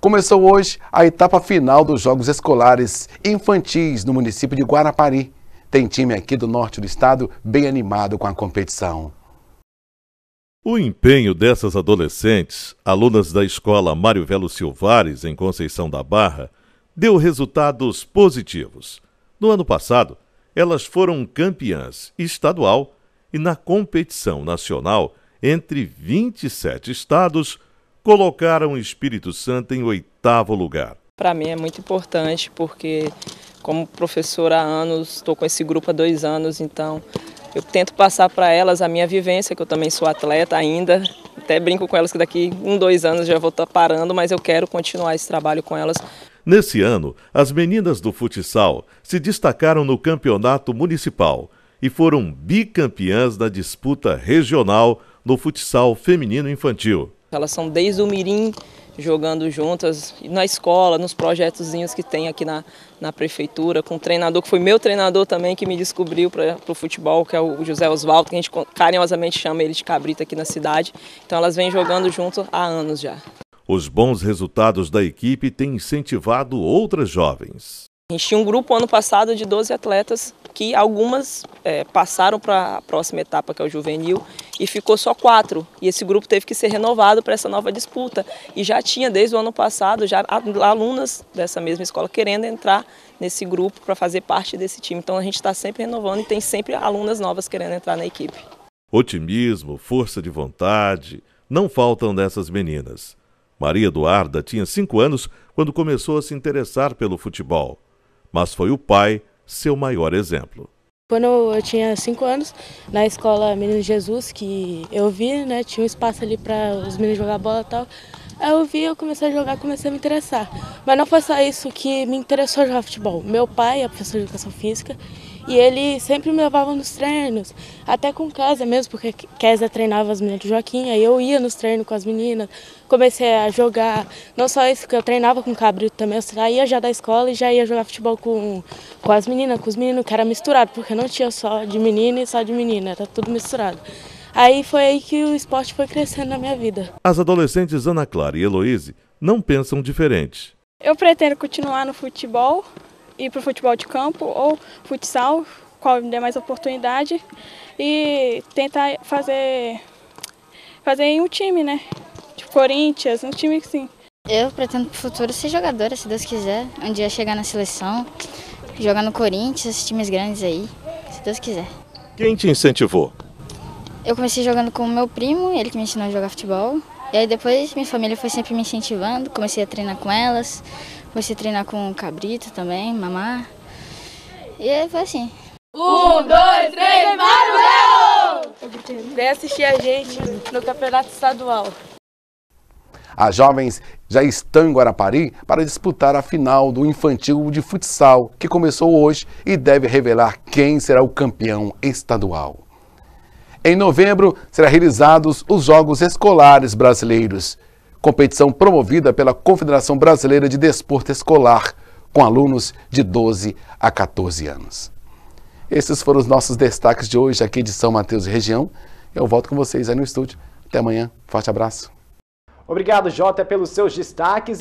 Começou hoje a etapa final dos Jogos Escolares Infantis no município de Guarapari. Tem time aqui do norte do estado bem animado com a competição. O empenho dessas adolescentes, alunas da escola Mário Velo Silvares, em Conceição da Barra, deu resultados positivos. No ano passado, elas foram campeãs estadual e na competição nacional, entre 27 estados, colocaram o Espírito Santo em 8º lugar. Para mim é muito importante porque, como professora há anos, estou com esse grupo há 2 anos, então eu tento passar para elas a minha vivência, que eu também sou atleta ainda. Até brinco com elas que daqui 2 anos já vou estar parando, mas eu quero continuar esse trabalho com elas. Nesse ano, as meninas do futsal se destacaram no campeonato municipal e foram bicampeãs da disputa regional no futsal feminino infantil. Elas são desde o mirim jogando juntas, na escola, nos projetozinhos que tem aqui na prefeitura, com um treinador que foi meu treinador também, que me descobriu para o futebol, que é o José Osvaldo, que a gente carinhosamente chama ele de Cabrita aqui na cidade. Então elas vêm jogando junto há anos já. Os bons resultados da equipe têm incentivado outras jovens. A gente tinha um grupo ano passado de 12 atletas, que algumas passaram para a próxima etapa, que é o juvenil, e ficou só 4. E esse grupo teve que ser renovado para essa nova disputa. E já tinha, desde o ano passado, já alunas dessa mesma escola querendo entrar nesse grupo para fazer parte desse time. Então a gente está sempre renovando e tem sempre alunas novas querendo entrar na equipe. Otimismo, força de vontade, não faltam dessas meninas. Maria Eduarda tinha 5 anos quando começou a se interessar pelo futebol, mas foi o pai seu maior exemplo. Quando eu tinha 5 anos, na escola Menino Jesus, que eu vi, né, tinha um espaço ali para os meninos jogar bola e tal. Aí eu vi, eu comecei a jogar, comecei a me interessar. Mas não foi só isso que me interessou a jogar futebol. Meu pai é professor de educação física e ele sempre me levava nos treinos, até com Kézia mesmo, porque Kézia treinava as meninas de Joaquim, aí eu ia nos treinos com as meninas, comecei a jogar. Não só isso, que eu treinava com o Cabrito também, eu saía já da escola e já ia jogar futebol com as meninas, com os meninos, que era misturado, porque não tinha só de menino e só de menina, era tudo misturado. Aí foi aí que o esporte foi crescendo na minha vida. As adolescentes Ana Clara e Heloíse não pensam diferente. Eu pretendo continuar no futebol, ir para o futebol de campo ou futsal, qual me der mais oportunidade, e tentar fazer em um time, né? Tipo Corinthians, um time assim. Eu pretendo pro futuro ser jogadora, se Deus quiser. Um dia chegar na seleção, jogar no Corinthians, esses times grandes aí, se Deus quiser. Quem te incentivou? Eu comecei jogando com o meu primo, ele que me ensinou a jogar futebol. E aí depois minha família foi sempre me incentivando, comecei a treinar com elas, comecei a treinar com o Cabrito também, mamar. E aí foi assim. 1, 2, 3, Mário Velo! Vem assistir a gente no campeonato estadual. As jovens já estão em Guarapari para disputar a final do infantil de futsal, que começou hoje e deve revelar quem será o campeão estadual. Em novembro, serão realizados os Jogos Escolares Brasileiros, competição promovida pela Confederação Brasileira de Desporto Escolar, com alunos de 12 a 14 anos. Esses foram os nossos destaques de hoje aqui de São Mateus e região. Eu volto com vocês aí no estúdio. Até amanhã. Forte abraço. Obrigado, Jota, pelos seus destaques.